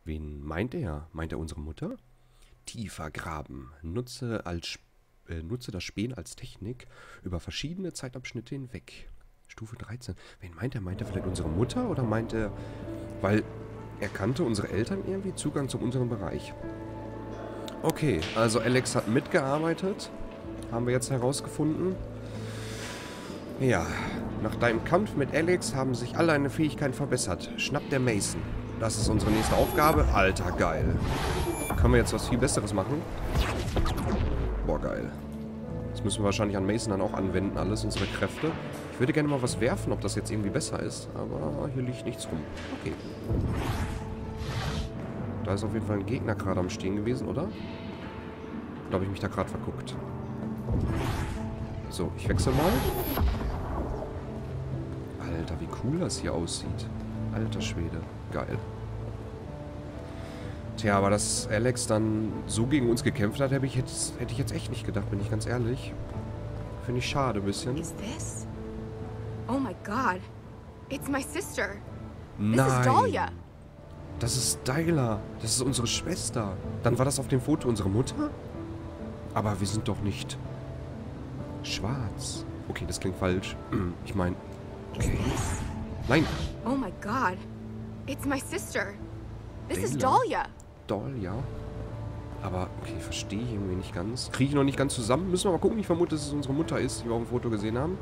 Wen meint er? Meint er unsere Mutter? Tiefer graben. Nutze das Spähen als Technik über verschiedene Zeitabschnitte hinweg. Stufe 13. Wen meint er? Meint er vielleicht unsere Mutter? Oder meint er... Weil er kannte unsere Eltern irgendwie Zugang zu unserem Bereich. Okay, also Alex hat mitgearbeitet. Haben wir jetzt herausgefunden. Ja, nach deinem Kampf mit Alex haben sich alle deine Fähigkeiten verbessert. Schnapp der Mason. Das ist unsere nächste Aufgabe. Alter, geil. Können wir jetzt was viel Besseres machen? Boah, geil. Das müssen wir wahrscheinlich an Mason dann auch anwenden, alles, unsere Kräfte. Ich würde gerne mal was werfen, ob das jetzt irgendwie besser ist. Aber hier liegt nichts rum. Okay. Da ist auf jeden Fall ein Gegner gerade am Stehen gewesen, oder? Oder habe ich mich da gerade verguckt? So, ich wechsle mal. Alter, wie cool das hier aussieht. Alter Schwede. Geil. Tja, aber dass Alex dann so gegen uns gekämpft hat, hätte ich jetzt echt nicht gedacht, bin ich ganz ehrlich. Finde ich schade ein bisschen. Is this? Oh my God. It's my sister. Nein. This is Dahlia. Das ist Dahlia. Das ist unsere Schwester. Dann war das auf dem Foto unsere Mutter? Aber wir sind doch nicht schwarz. Okay, das klingt falsch. Ich meine... Okay. Nein. Oh my God. It's my sister. This is Dahlia. Dahlia. Dahlia? Aber, okay, verstehe ich irgendwie nicht ganz. Kriege ich noch nicht ganz zusammen. Müssen wir mal gucken. Ich vermute, dass es unsere Mutter ist, die wir auf dem Foto gesehen haben.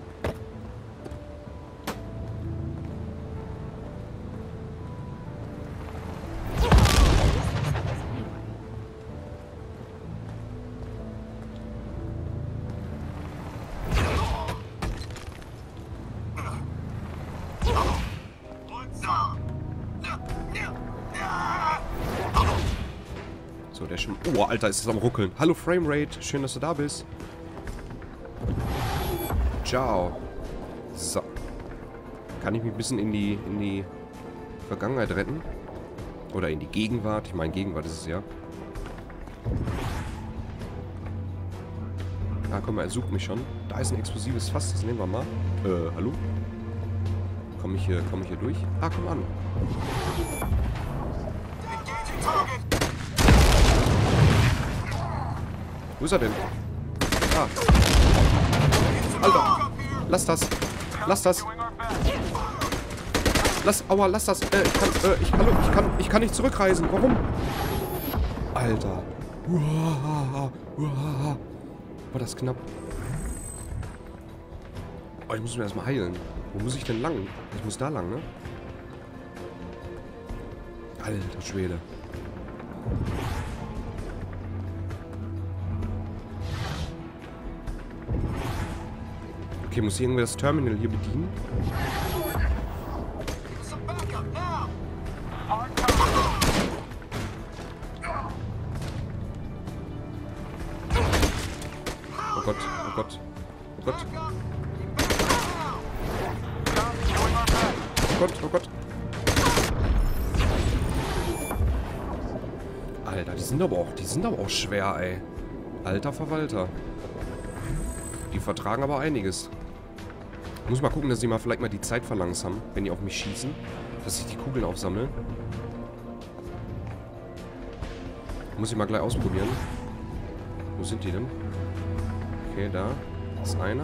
So, der schon... Oh, Alter, ist es am Ruckeln. Hallo, Framerate. Schön, dass du da bist. Ciao. So. Kann ich mich ein bisschen in die Vergangenheit retten? Oder in die Gegenwart? Ich meine, Gegenwart ist es ja. Ah, guck mal, er sucht mich schon. Da ist ein explosives Fass, das nehmen wir mal. Hallo? Komm ich hier durch? Ah, komm an. Wo ist er denn? Ah. Alter. Lass das. Lass das. Aua, lass das. Ich kann nicht zurückreisen. Warum? Alter. War das knapp. Oh, ich muss mir erstmal heilen. Wo muss ich denn lang? Ich muss da lang, ne? Alter Schwede. Okay, muss ich irgendwie das Terminal hier bedienen? Oh Gott, oh Gott, oh Gott. Oh Gott, oh Gott. Alter, die sind aber auch schwer, ey. Alter Verwalter. Die vertragen aber einiges. Ich muss mal gucken, dass die mal vielleicht mal die Zeit verlangsamen, wenn die auf mich schießen. Dass ich die Kugeln aufsammle. Muss ich mal gleich ausprobieren. Wo sind die denn? Okay, da ist einer.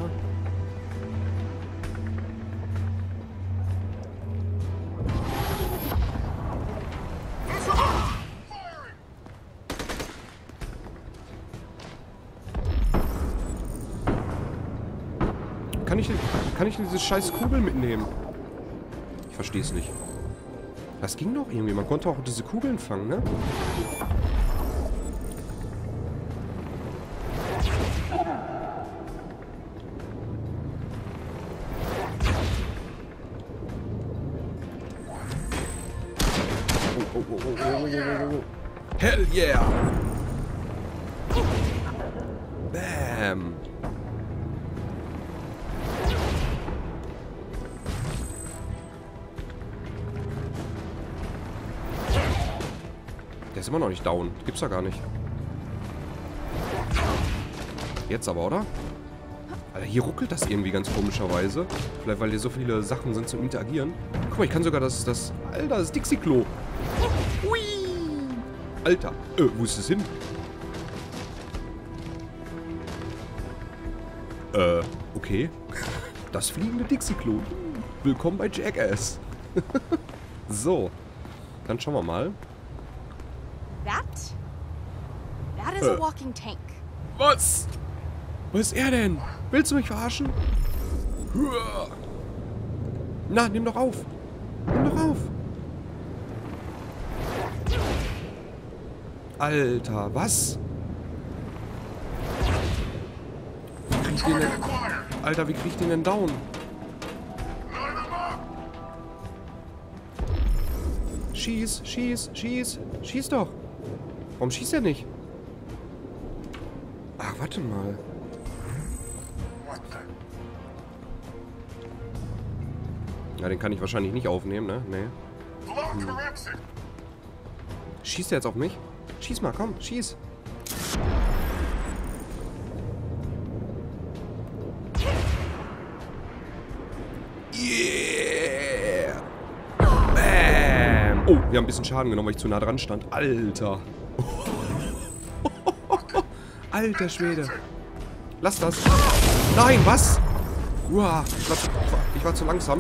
Kann ich diese scheiß Kugel mitnehmen? Ich verstehe es nicht. Das ging doch irgendwie. Man konnte auch diese Kugeln fangen, ne? Oh. Hell yeah! Bam! Der ist immer noch nicht down. Gibt's ja gar nicht. Jetzt aber, oder? Alter, hier ruckelt das irgendwie ganz komischerweise. Vielleicht, weil hier so viele Sachen sind zum Interagieren. Guck mal, ich kann sogar das Alter, das Dixie-Klo. Hui! Alter. Wo ist es hin? Okay. Das fliegende Dixie-Klo. Willkommen bei Jackass. So. Dann schauen wir mal. That is a walking tank. Was? Was ist er denn? Willst du mich verarschen? Na, nimm doch auf. Nimm doch auf. Alter, was? Wie krieg ich den denn? Alter, wie krieg ich den denn down? Schieß, schieß, schieß. Schieß doch. Warum schießt er nicht? Ach, warte mal. Ja, den kann ich wahrscheinlich nicht aufnehmen, ne? Nee. Schießt er jetzt auf mich? Schieß mal, komm, schieß. Yeah! Bam! Oh, wir haben ein bisschen Schaden genommen, weil ich zu nah dran stand. Alter. Alter Schwede. Lass das. Nein, was? Uah, ich war zu langsam.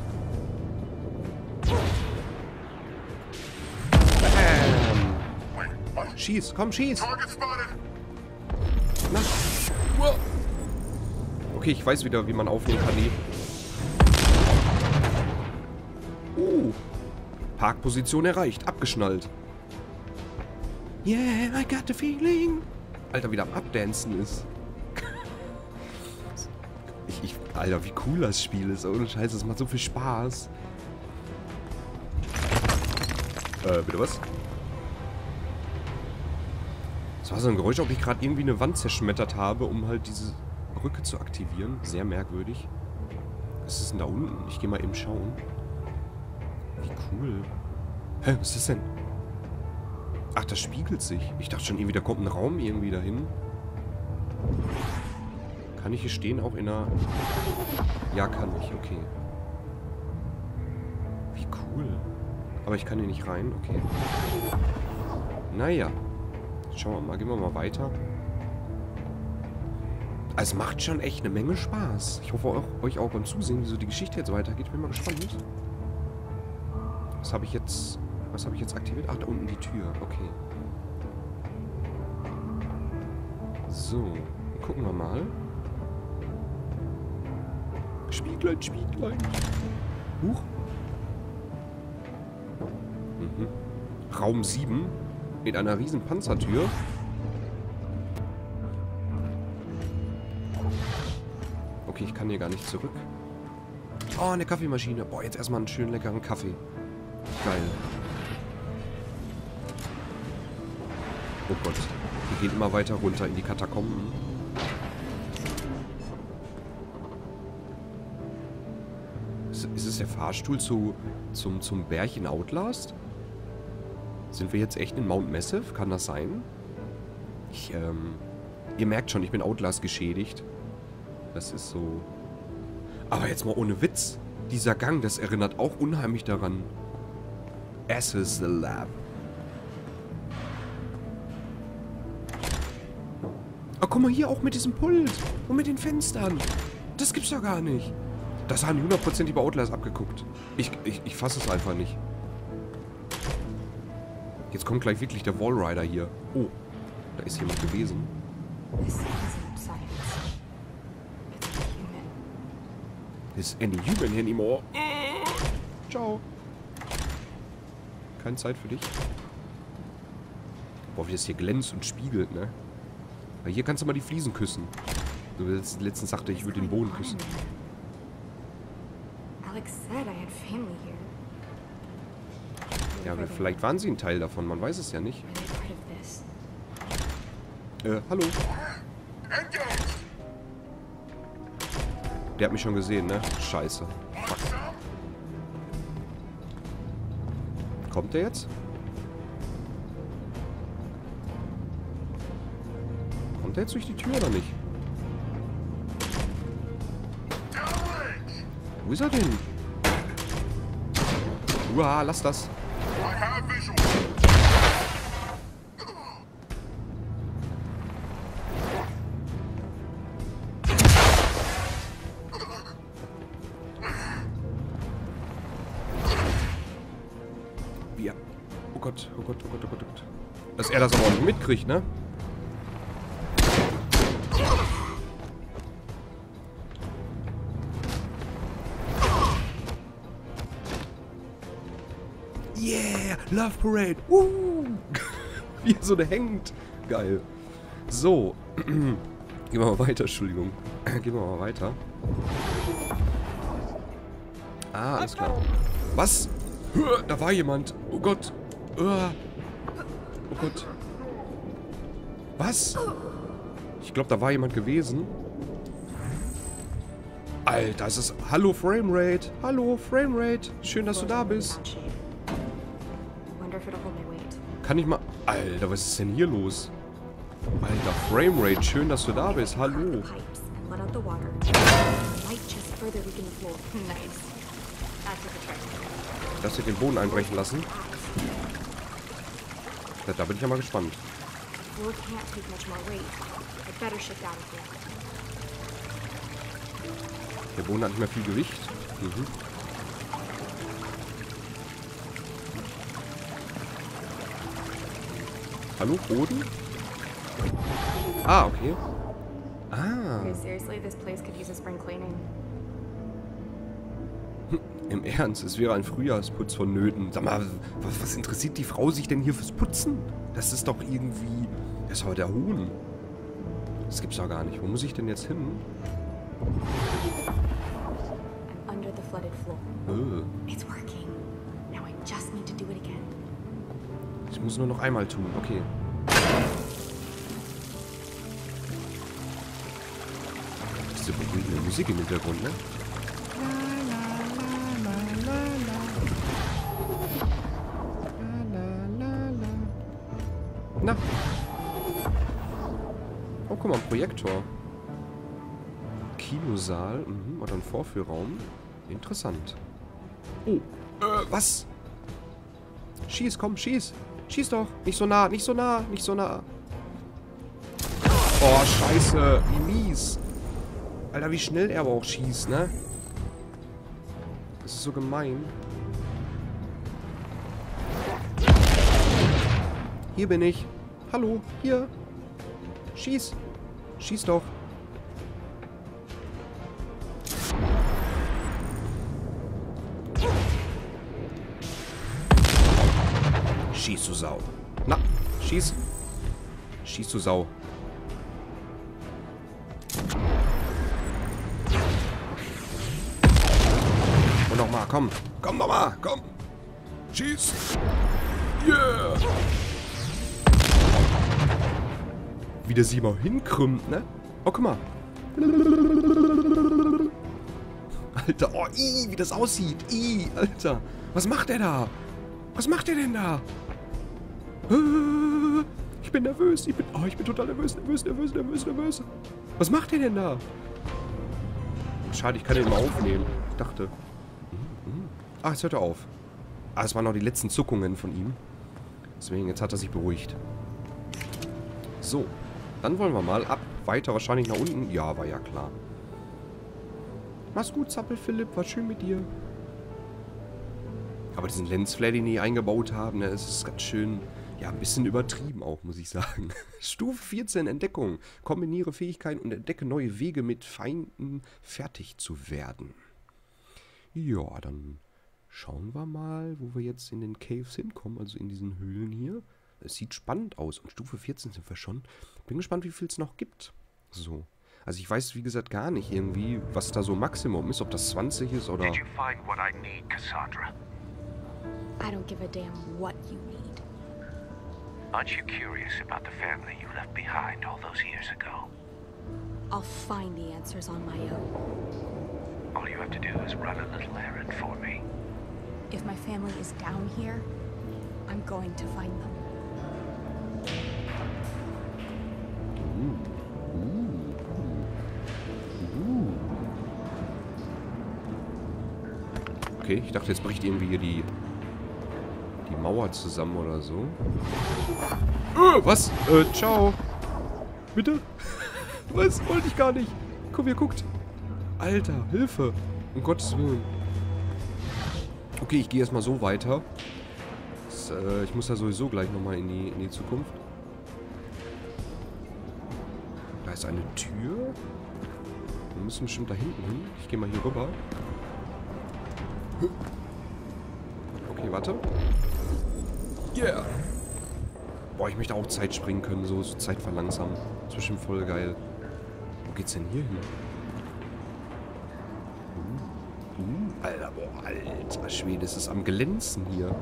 Bam. Schieß, komm, schieß. Na. Uah. Okay, ich weiß wieder, wie man aufnehmen kann. Parkposition erreicht. Abgeschnallt. Yeah, I got the feeling. Alter, wieder am Abdancen ist. Alter, wie cool das Spiel ist. Ohne Scheiße, es macht so viel Spaß. Bitte was? Das war so ein Geräusch, ob ich gerade irgendwie eine Wand zerschmettert habe, um halt diese Brücke zu aktivieren. Sehr merkwürdig. Was ist denn da unten? Ich gehe mal eben schauen. Wie cool. Hä, was ist das denn? Ach, das spiegelt sich. Ich dachte schon irgendwie, da kommt ein Raum irgendwie dahin. Kann ich hier stehen, auch in einer... Ja, kann ich, okay. Wie cool. Aber ich kann hier nicht rein, okay. Naja. Schauen wir mal, gehen wir mal weiter. Es macht schon echt eine Menge Spaß. Ich hoffe euch auch beim Zusehen, wie so die Geschichte jetzt weitergeht. Ich bin mal gespannt. Was habe ich jetzt aktiviert? Ach, da unten die Tür. Okay. So. Gucken wir mal. Spieglein, Spieglein. Huch. Mhm. Raum 7. Mit einer riesen Panzertür. Okay, ich kann hier gar nicht zurück. Oh, eine Kaffeemaschine. Boah, jetzt erstmal einen schönen leckeren Kaffee. Geil. Oh Gott. Wir gehen immer weiter runter in die Katakomben. Ist es der Fahrstuhl zum Berg in Outlast? Sind wir jetzt echt in Mount Massive? Kann das sein? Ihr merkt schon, ich bin Outlast geschädigt. Das ist so... Aber jetzt mal ohne Witz. Dieser Gang, das erinnert auch unheimlich daran. Ashes the Lab. Oh, guck mal hier, auch mit diesem Pult. Und mit den Fenstern. Das gibt's doch gar nicht. Das haben die 100% über Outlast abgeguckt. Ich fasse es einfach nicht. Jetzt kommt gleich wirklich der Wallrider hier. Oh, da ist jemand gewesen. Is any human anymore? Ciao. Keine Zeit für dich. Boah, wie das hier glänzt und spiegelt, ne? Weil hier kannst du mal die Fliesen küssen. Du letztens sagte, ich würde den Boden küssen. Alex said I had family here. Ja, aber vielleicht waren sie ein Teil davon, man weiß es ja nicht. Hallo. Der hat mich schon gesehen, ne? Scheiße. Fuck. Kommt der jetzt? Kommt der jetzt durch die Tür oder nicht? Wo ist er denn? Uah, lass das. wie er... Oh Gott, oh Gott, oh Gott, oh Gott, oh Gott. Dass er das aber auch nicht mitkriegt, ne? Yeah, Love Parade. Wie er so da hängt. Geil. So. Gehen wir mal weiter, Entschuldigung. Gehen wir mal weiter. Ah, alles klar. Was? Da war jemand. Oh Gott. Oh Gott. Was? Ich glaube, da war jemand gewesen. Alter, es ist... Hallo, Framerate. Hallo, Framerate. Schön, dass du da bist. Kann ich mal... Alter, was ist denn hier los? Alter, Framerate. Schön, dass du da bist. Hallo. Dass wir den Boden einbrechen lassen. Da bin ich ja mal gespannt. Der Boden hat nicht mehr viel Gewicht. Mhm. Hallo, Boden? Ah, okay. Ah. Im Ernst, es wäre ein Frühjahrsputz vonnöten. Sag mal, was interessiert die Frau sich denn hier fürs Putzen? Das ist doch irgendwie... Das ist aber der Hohn. Das gibt's doch gar nicht. Wo muss ich denn jetzt hin? Ich muss nur noch einmal tun. Okay. Diese beruhigende Musik im Hintergrund, ne? Na. Oh, guck mal, ein Projektor. Kinosaal, oder ein Vorführraum. Interessant. Oh, was? Schieß, komm, schieß. Schieß doch. Nicht so nah, nicht so nah, nicht so nah. Oh, scheiße. Wie mies. Alter, wie schnell er aber auch schießt, ne? Das ist so gemein. Hier bin ich. Hallo, hier. Schieß. Schieß doch. Schieß, du Sau. Na, schieß. Schieß, du Sau. Und nochmal, komm. Komm nochmal, komm. Schieß. Yeah. Wie der sie mal hinkrümmt, ne? Oh, guck mal. Alter, oh, wie das aussieht. Alter. Was macht der da? Was macht der denn da? Ich bin nervös. Ich bin total nervös. Was macht der denn da? Schade, ich kann den mal aufnehmen. Ich dachte. Ah, jetzt hört er auf. Ah, es waren noch die letzten Zuckungen von ihm. Deswegen, jetzt hat er sich beruhigt. So. Dann wollen wir mal ab. Weiter wahrscheinlich nach unten. Ja, war ja klar. Mach's gut, Zappel Philipp. War schön mit dir. Aber diesen Lensflare, den die eingebaut haben, ne, das ist ganz schön, ja, ein bisschen übertrieben auch, muss ich sagen. Stufe 14, Entdeckung. Kombiniere Fähigkeiten und entdecke neue Wege, mit Feinden fertig zu werden. Ja, dann schauen wir mal, wo wir jetzt in den Caves hinkommen, also in diesen Höhlen hier. Es sieht spannend aus und Stufe 14 sind wir schon. Bin gespannt, wie viel es noch gibt. So. Also ich weiß, wie gesagt, gar nicht irgendwie, was da so Maximum ist, ob das 20 ist oder... Did you find what I need, Cassandra? I don't give a damn what you need. Aren't you curious about the family you left behind all those years ago? I'll find the answers on my own. All you have to do is run a little errand for me. If my family is down here, I'm going to find them. Okay, ich dachte, jetzt bricht irgendwie hier die Mauer zusammen oder so. Was? Ciao. Bitte? Was? Wollte ich gar nicht. Komm, ihr guckt. Alter, Hilfe. Um Gottes Willen. Okay, ich gehe erstmal so weiter. ich muss da sowieso gleich nochmal in die Zukunft. Da ist eine Tür. Wir müssen bestimmt da hinten hin. Ich gehe mal hier rüber. Okay, warte. Yeah! Boah, ich möchte auch Zeit springen können, so Zeit verlangsamen. Das ist bestimmt voll geil. Wo geht's denn hier hin? Alter, boah, alter Schwede, ist es am Glänzen hier.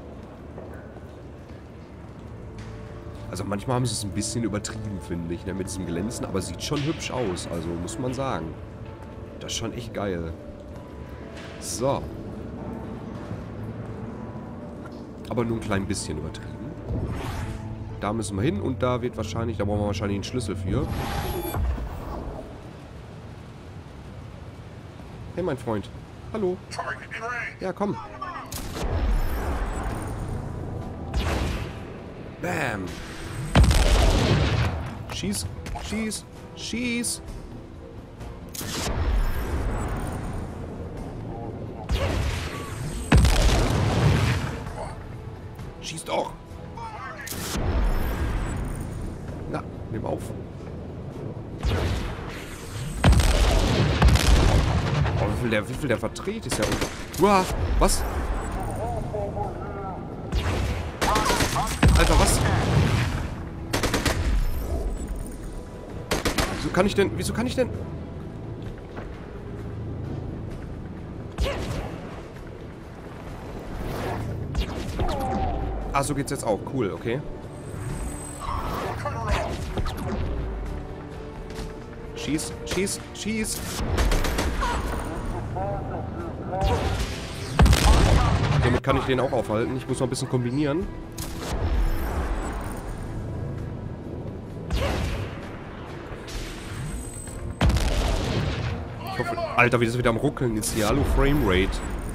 Also manchmal haben sie es ein bisschen übertrieben, finde ich, ne, mit diesem Glänzen, aber sieht schon hübsch aus, also muss man sagen. Das ist schon echt geil. So. Aber nur ein klein bisschen übertrieben. Da müssen wir hin und da wird wahrscheinlich, da brauchen wir wahrscheinlich einen Schlüssel für. Hey, mein Freund. Hallo. Ja, komm. Bam. Schieß, schieß, schieß. Schieß doch. Na, nimm auf. Oh, wie viel der verdreht ist ja. Uah, was? Alter, was? Wieso kann ich denn? Ah, so geht's jetzt auch. Cool, okay. Schieß, schieß, schieß. Damit kann ich den auch aufhalten. Ich muss noch ein bisschen kombinieren. Ich hoffe, Alter, wie das wieder am Ruckeln ist hier. Hallo, Framerate.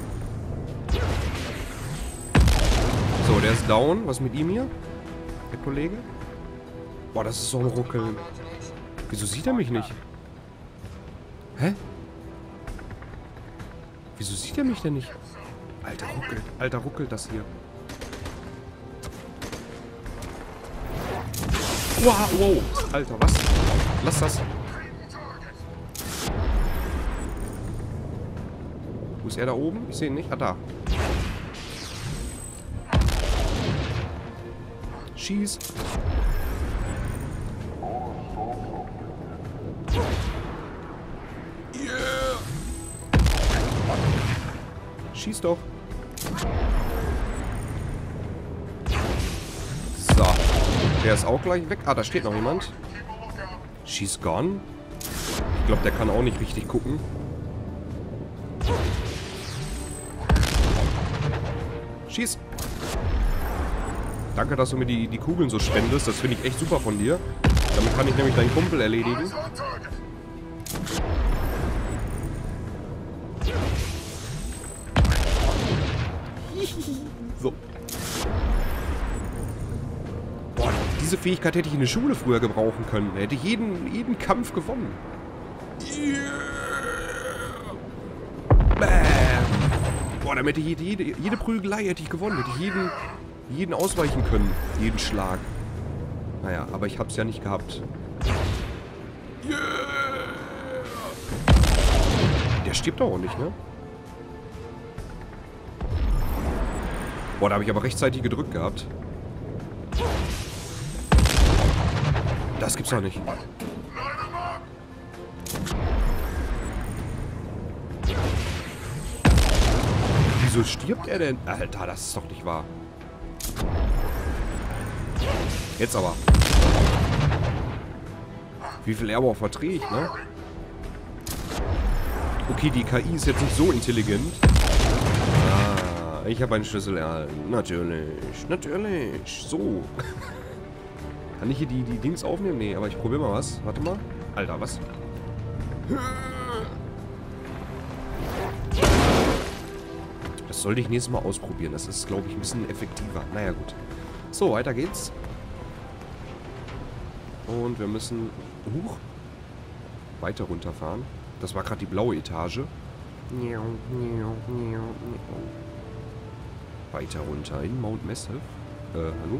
So, der ist down. Was ist mit ihm hier? Der Kollege? Boah, das ist so ein Ruckeln. Wieso sieht er mich nicht? Hä? Wieso sieht er mich denn nicht? Alter, ruckelt das hier. Wow, wow. Alter, was? Lass das. Wo ist er da oben? Ich sehe ihn nicht. Ah, da. Schieß. Yeah. Schieß doch. So. Der ist auch gleich weg. Ah, da steht noch jemand. She's gone. Ich glaube, der kann auch nicht richtig gucken. Schieß. Danke, dass du mir die Kugeln so spendest. Das finde ich echt super von dir. Damit kann ich nämlich deinen Kumpel erledigen. So. Boah, diese Fähigkeit hätte ich in der Schule früher gebrauchen können. Hätte ich jeden Kampf gewonnen. Yeah. Bam. Boah, damit hätte jede Prügelei hätte ich gewonnen. Hätte ich jeden ausweichen können. Jeden Schlag. Naja, aber ich hab's ja nicht gehabt. Yeah. Der stirbt doch auch nicht, ne? Boah, da habe ich aber rechtzeitig gedrückt gehabt. Das gibt's doch nicht. Wieso stirbt er denn? Alter, das ist doch nicht wahr. Jetzt aber. Wie viel Airwalk verdrehe ich, ne? Okay, die KI ist jetzt nicht so intelligent. Ah, ich habe einen Schlüssel erhalten. Natürlich. Natürlich. So. Kann ich hier die Dings aufnehmen? Nee, aber ich probiere mal was. Warte mal. Alter, was? Das sollte ich nächstes Mal ausprobieren. Das ist, glaube ich, ein bisschen effektiver. Naja, gut. So, weiter geht's. Und wir müssen weiter runterfahren. Das war gerade die blaue Etage. Weiter runter in Mount Massive. Hallo?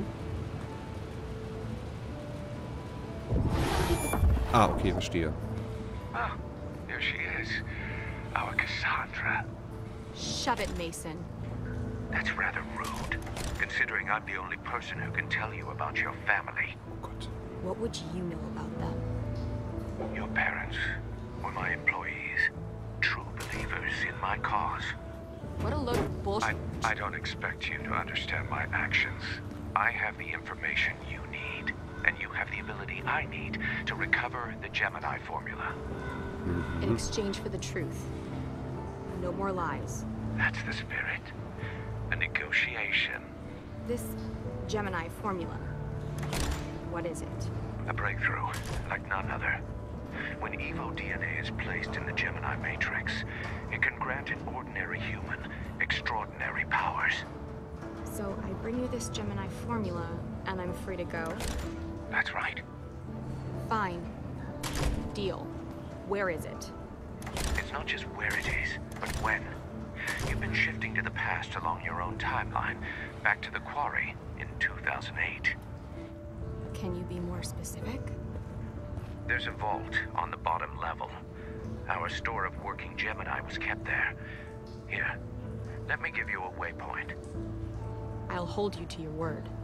Ah, okay, verstehe. Ah, here she is. Our Cassandra. Shove it, Mason. That's rather rude, considering I'm the only person who can tell you about your family. Oh Gott. What would you know about them? Your parents were my employees, true believers in my cause. What a load of bullshit. I don't expect you to understand my actions. I have the information you need, and you have the ability I need to recover the Gemini formula. In exchange for the truth. No more lies. That's the spirit. A negotiation. This Gemini formula. What is it? A breakthrough, like none other. When Evo DNA is placed in the Gemini matrix, it can grant an ordinary human extraordinary powers. So I bring you this Gemini formula, and I'm free to go? That's right. Fine. Deal. Where is it? It's not just where it is, but when. You've been shifting to the past along your own timeline, back to the quarry in 2008. Can you be more specific? There's a vault on the bottom level. Our store of working Gemini was kept there. Here, let me give you a waypoint. I'll hold you to your word.